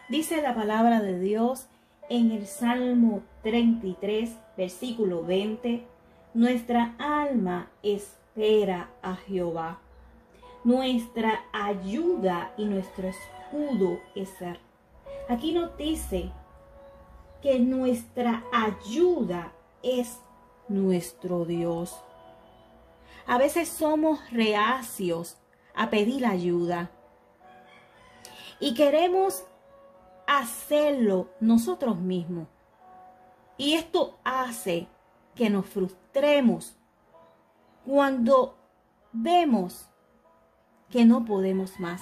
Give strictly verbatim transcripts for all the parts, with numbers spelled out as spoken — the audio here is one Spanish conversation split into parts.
Dice la palabra de Dios en el Salmo treinta y tres, versículo veinte, nuestra alma espera a Jehová. Nuestra ayuda y nuestro escudo es Él. Aquí nos dice que nuestra ayuda es nuestro Dios. A veces somos reacios a pedir ayuda y queremos hacerlo nosotros mismos. Y esto hace que nos frustremos cuando vemos que no podemos más.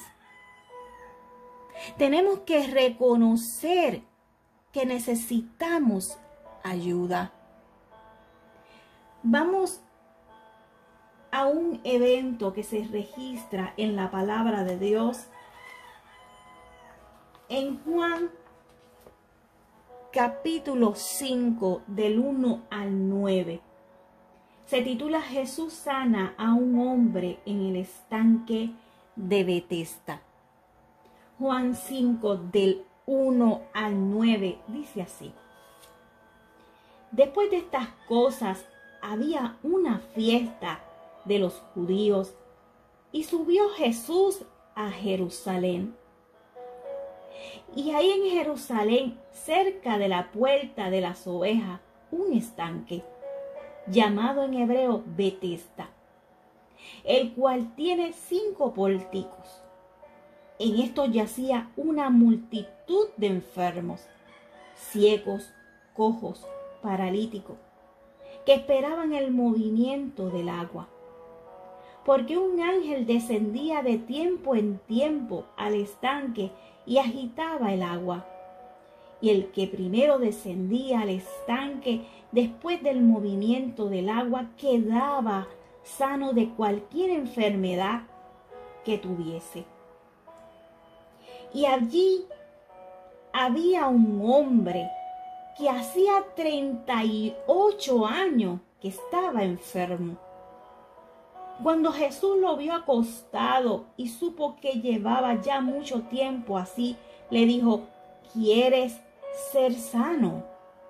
Tenemos que reconocer que necesitamos ayuda. Vamos a un evento que se registra en la palabra de Dios en Juan capítulo cinco del uno al nueve. Se titula Jesús sana a un hombre en el estanque de Betesda. Juan cinco del uno al nueve dice así: después de estas cosas había una fiesta de los judíos y subió Jesús a Jerusalén. Y ahí en Jerusalén, cerca de la puerta de las ovejas, un estanque llamado en hebreo Betesda, el cual tiene cinco pórticos. En esto yacía una multitud de enfermos, ciegos, cojos, paralíticos, que esperaban el movimiento del agua. Porque un ángel descendía de tiempo en tiempo al estanque y agitaba el agua. Y el que primero descendía al estanque después del movimiento del agua quedaba sano de cualquier enfermedad que tuviese. Y allí había un hombre que hacía treinta y ocho años que estaba enfermo. Cuando Jesús lo vio acostado y supo que llevaba ya mucho tiempo así, le dijo: ¿quieres ser sano?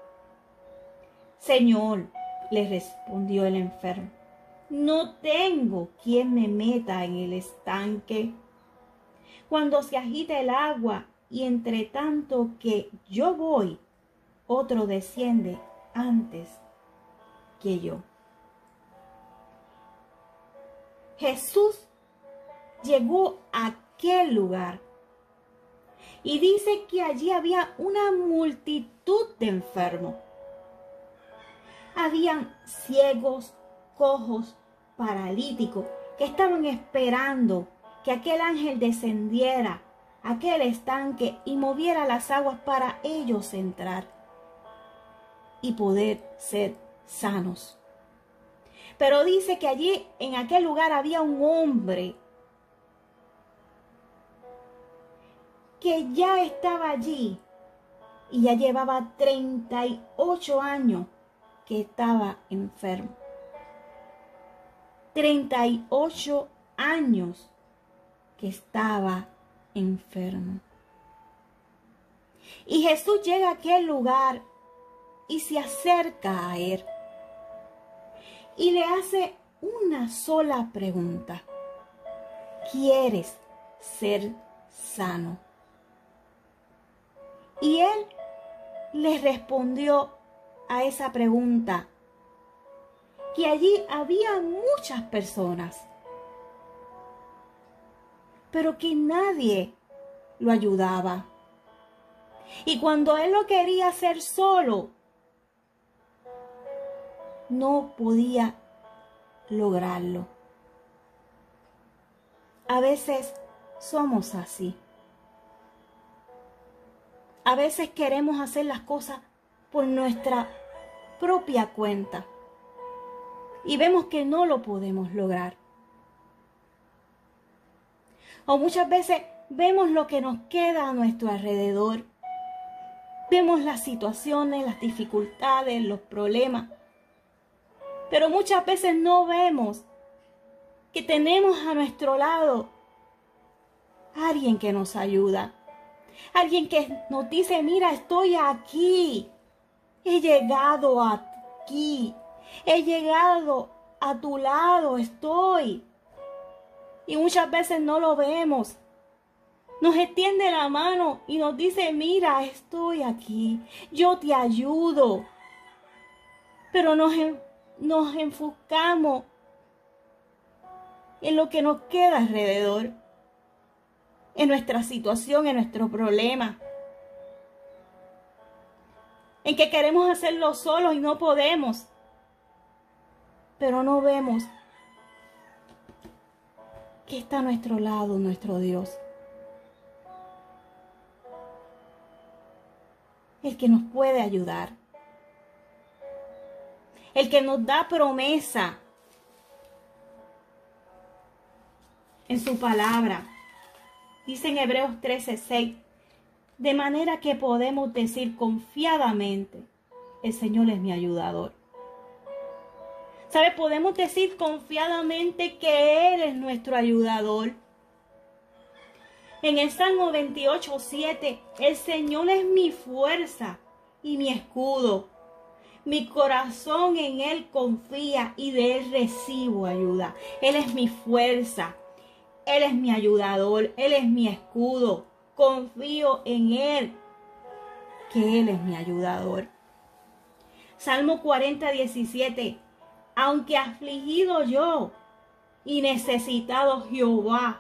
Señor, le respondió el enfermo, no tengo quien me meta en el estanque cuando se agita el agua, y entre tanto que yo voy, otro desciende antes que yo. Jesús llegó a aquel lugar y dice que allí había una multitud de enfermos. Habían ciegos, cojos, paralíticos que estaban esperando que aquel ángel descendiera a aquel estanque y moviera las aguas para ellos entrar y poder ser sanos. Pero dice que allí en aquel lugar había un hombre que ya estaba allí y ya llevaba treinta y ocho años que estaba enfermo. treinta y ocho años que estaba enfermo. Y Jesús llega a aquel lugar y se acerca a él y le hace una sola pregunta: ¿quieres ser sano? Y él le respondió a esa pregunta que allí había muchas personas, pero que nadie lo ayudaba. Y cuando él lo quería hacer solo, no podía lograrlo. A veces somos así. A veces queremos hacer las cosas por nuestra propia cuenta y vemos que no lo podemos lograr. O muchas veces vemos lo que nos queda a nuestro alrededor. Vemos las situaciones, las dificultades, los problemas. Pero muchas veces no vemos que tenemos a nuestro lado alguien que nos ayuda. Alguien que nos dice, mira, estoy aquí. He llegado aquí. He llegado a tu lado, estoy. Y muchas veces no lo vemos. Nos extiende la mano y nos dice, mira, estoy aquí. Yo te ayudo. Pero nos, nos enfocamos en lo que nos queda alrededor. En nuestra situación, en nuestro problema. En que queremos hacerlo solos y no podemos. Pero no vemos que está a nuestro lado nuestro Dios. El que nos puede ayudar. El que nos da promesa en su palabra. Dice en Hebreos trece seis, de manera que podemos decir confiadamente, el Señor es mi ayudador. ¿Sabe? Podemos decir confiadamente que Él es nuestro ayudador. En el Salmo veintiocho siete, el Señor es mi fuerza y mi escudo. Mi corazón en Él confía y de Él recibo ayuda. Él es mi fuerza. Él es mi ayudador, Él es mi escudo. Confío en Él, que Él es mi ayudador. Salmo cuarenta diecisiete. Aunque afligido yo y necesitado, Jehová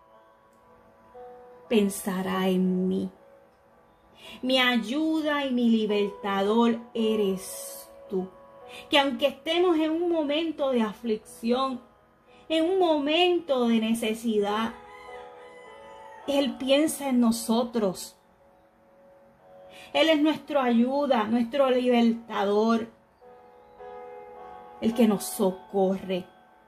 pensará en mí. Mi ayuda y mi libertador eres tú. Que aunque estemos en un momento de aflicción, en un momento de necesidad, Él piensa en nosotros. Él es nuestra ayuda, nuestro libertador, el que nos socorre,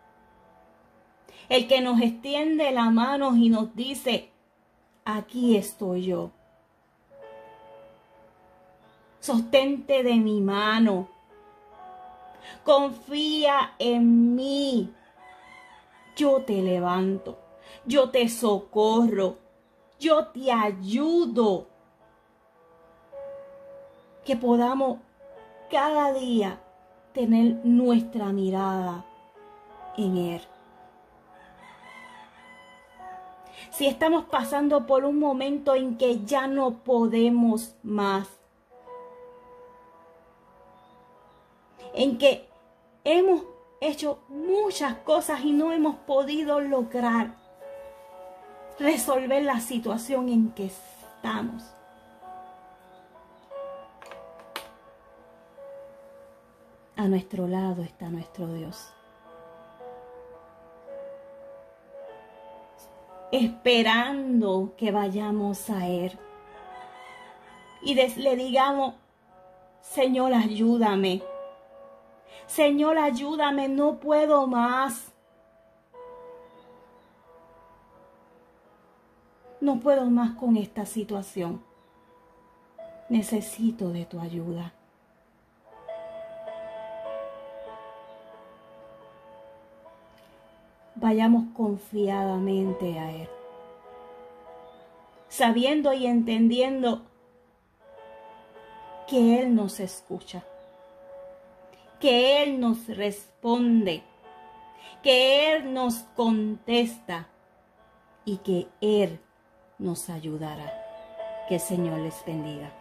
el que nos extiende la mano y nos dice, aquí estoy yo. Sostente de mi mano. Confía en mí. Yo te levanto, yo te socorro, yo te ayudo. Que podamos cada día tener nuestra mirada en Él. Si estamos pasando por un momento en que ya no podemos más, en que hemos hecho muchas cosas y no hemos podido lograr resolver la situación en que estamos. A nuestro lado está nuestro Dios, esperando que vayamos a Él y le digamos, Señor, ayúdame. Señor, ayúdame, no puedo más. No puedo más con esta situación. Necesito de tu ayuda. Vayamos confiadamente a Él, sabiendo y entendiendo que Él nos escucha, que Él nos responde, que Él nos contesta y que Él nos ayudará. Que el Señor les bendiga.